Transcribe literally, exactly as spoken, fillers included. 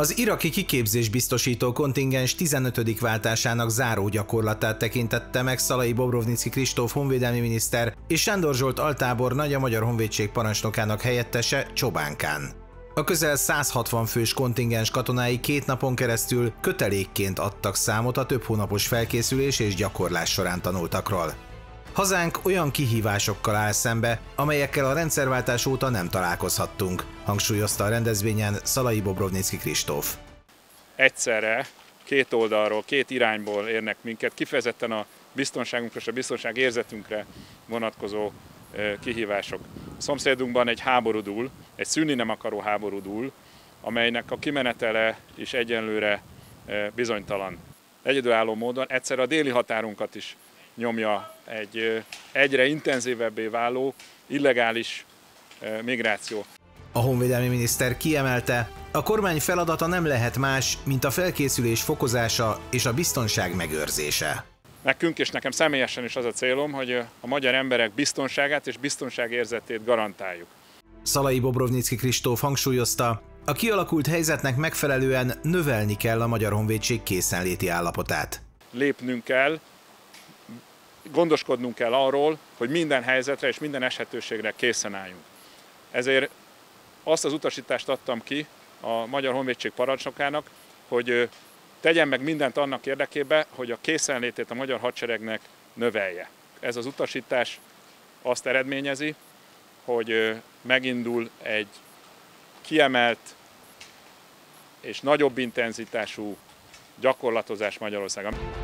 Az iraki kiképzésbiztosító kontingens tizenötödik váltásának záró gyakorlatát tekintette meg Szalai Bobrovnicki Kristóf honvédelmi miniszter és Sándor Zsolt altábornagy, a Magyar Honvédség parancsnokának helyettese Csobánkán. A közel száz hatvan fős kontingens katonái két napon keresztül kötelékként adtak számot a több hónapos felkészülés és gyakorlás során tanultakról. Hazánk olyan kihívásokkal áll szembe, amelyekkel a rendszerváltás óta nem találkozhattunk, hangsúlyozta a rendezvényen Szalai Bobrovnicki Kristóf. Egyszerre, két oldalról, két irányból érnek minket, kifejezetten a biztonságunkra és a biztonság érzetünkre vonatkozó kihívások. A szomszédunkban egy háború dúl, egy szűnni nem akaró háború dúl, amelynek a kimenetele is egyenlőre bizonytalan. Egyedülálló módon egyszer a déli határunkat is nyomja egy egyre intenzívebbé váló illegális migráció. A honvédelmi miniszter kiemelte, a kormány feladata nem lehet más, mint a felkészülés fokozása és a biztonság megőrzése. Nekünk és nekem személyesen is az a célom, hogy a magyar emberek biztonságát és biztonságérzetét garantáljuk. Szalai Bobrovnicki Kristóf hangsúlyozta, a kialakult helyzetnek megfelelően növelni kell a Magyar Honvédség készenléti állapotát. Lépnünk kell, gondoskodnunk kell arról, hogy minden helyzetre és minden eshetőségre készen álljunk. Ezért azt az utasítást adtam ki a Magyar Honvédség parancsnokának, hogy tegyen meg mindent annak érdekében, hogy a készenlétét a magyar hadseregnek növelje. Ez az utasítás azt eredményezi, hogy megindul egy kiemelt és nagyobb intenzitású gyakorlatozás Magyarországon.